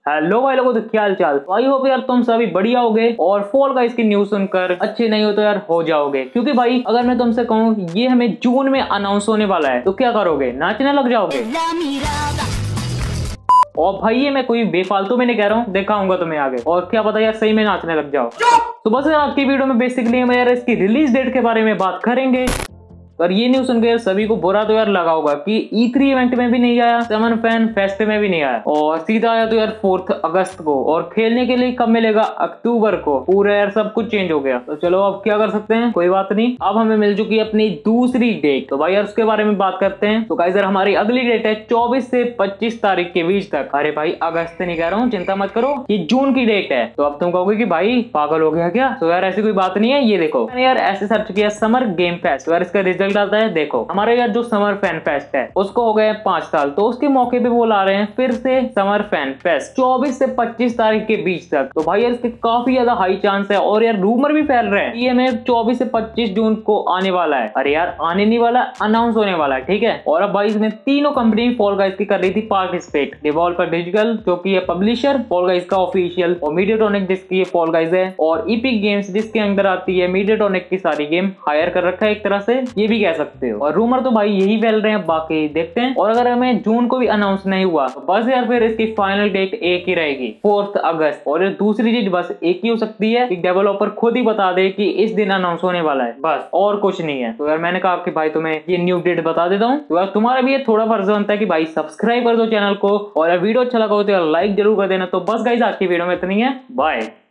Hello भाई लोगों, तो क्या हाल चाल। आई होप यार तुम सभी बढ़िया होगे और फॉल गाइस की न्यूज सुनकर अच्छे नहीं हो तो यार हो जाओगे। क्योंकि भाई अगर मैं तुमसे कहूँ ये हमें जून में अनाउंस होने वाला है तो क्या करोगे? नाचने लग जाओगे। और भाई ये मैं कोई बेफालतू में नहीं कह रहा हूँ, दिखाऊंगा तुम्हें आगे। और क्या पता यार सही में नाचने लग जाओ। तो बस आज की वीडियो में बेसिकली हम यार इसकी रिलीज डेट के बारे में बात करेंगे। और ये न्यूज सुनकर सभी को बुरा तो यार लगा होगा कि E3 इवेंट में भी नहीं आया, समर फैन फेस्ट में भी नहीं आया और सीधा आया तो यार 4 अगस्त को। और खेलने के लिए कब मिलेगा? अक्टूबर को। पूरा यार सब कुछ चेंज हो गया। तो चलो अब क्या कर सकते हैं, कोई बात नहीं। अब हमें मिल चुकी है अपनी दूसरी डेट। तो भाई यार उसके बारे में बात करते हैं। तो गाइस यार हमारी अगली डेट है 24 से 25 तारीख के बीच तक। अरे भाई अगस्त नहीं कह रहा हूँ, चिंता मत करो, ये जून की डेट है। तो अब तुम कहोगे कि भाई पागल हो गया क्या? तो यार ऐसी कोई बात नहीं है। ये देखो मैंने यार ऐसे सर्च किया समर गेम फेस्ट, तो यार इसका रिजल्ट आता है। देखो हमारे यार जो समर फैन फेस्ट है उसको हो गए 5 साल, तो उसके मौके पे वो ला रहे हैं फिर से समर फैन फेस्ट 24 से 25 तारीख के बीच तक। तो भाई यार इसके काफी ज्यादा हाई चांस है और यार रूमर भी फैल रहे हैं ये हमें 24 से 25 जून को आने वाला है। अरे यार आने नहीं वाला, अनाउंस होने वाला है, ठीक है। और अब भाई इसमें तीनों कंपनी फॉल गाइस की कर रही थी पार्टिसिपेट। डिवॉल्वर डिजिटल जो की है पब्लिशर फॉल गाइस का ऑफिशियल, और मीडियाटोनिक जिसकी फॉल गाइस है, और ईपिक गेम्स जिसके अंदर आती है मीडियाटोनिक की सारी गेम हायर कर रखा है एक तरह से, ये भी कह सकते हो। और रूमर तो भाई यही फैल रहे हैं, बाकी देखते हैं। और अगर हमें जून को भी अनाउंस नहीं हुआ तो बस यार फिर इसकी फाइनल डेट एक ही रहेगी, 4 अगस्त। और दूसरी चीज बस एक ही हो सकती है कि डेवलपर खुद ही बता दे कि इस दिन अनाउंस होने वाला है, बस और कुछ नहीं है। तो यार मैंने कहा कि भाई तुम्हें ये न्यू डेट बता देता हूँ। तो यार तुम्हारा भी ये थोड़ा फर्ज बनता है कि भाई सब्सक्राइब कर दो चैनल को, और वीडियो अच्छा लगा हो तो यार लाइक जरूर कर देना। तो बस गाइस आज की वीडियो में इतनी है, बाय।